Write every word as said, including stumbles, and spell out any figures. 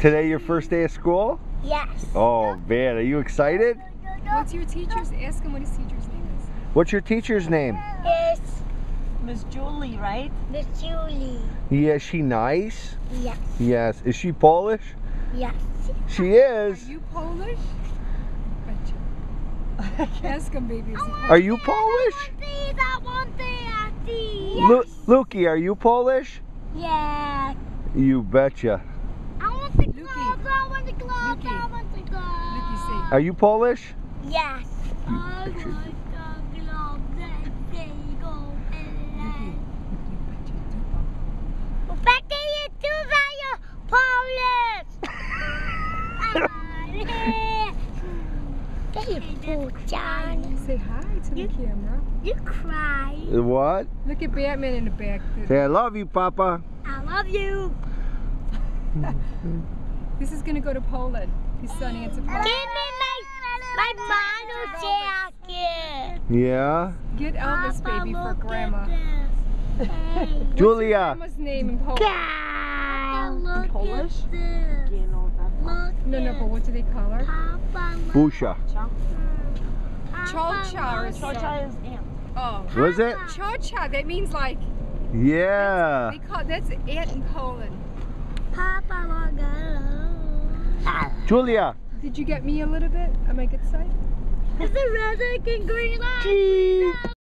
Today your first day of school? Yes. Oh man, are you excited? What's your teacher's? Ask him what his teacher's name is. What's your teacher's name? It's Miss Julie, right? Miss Julie. Yeah, is she nice? Yes. Yes. Is she Polish? Yes. She is. Are you Polish? Betcha. Ask him, baby. Is he Polish? Are you Polish? I want these. Lu Lukey, are you Polish? Yes. You betcha. I want the Lukey. gloves. I want the gloves. Lukey. I want the gloves. Lukey, say. Are you Polish? Yes. You I want the betcha. gloves that they go in. Lukey. You betcha. Do bump. Back to you too, Zaya. Polish. Hey, John. Say hi to the camera. You cry. What? Look at Batman in the back. Say I love you, Papa. I love you. This is gonna go to Poland. His son answered Give Poland. me my my mono jacket. Yeah? Get Elvis, baby, for Grandma. Hey. Julia. Grandma's name in Poland. Papa, look Polish? at this. You know that. Look No, no, but what do they call her? Papa, look. Busha. Cho-cha is Chocha is aunt. Oh. Was it? Cho-cha, that means like, Yeah. they call, that's aunt in Poland. Papa, look at it. Julia. Did you get me a little bit on my good side? Is it red and green light? Cheese.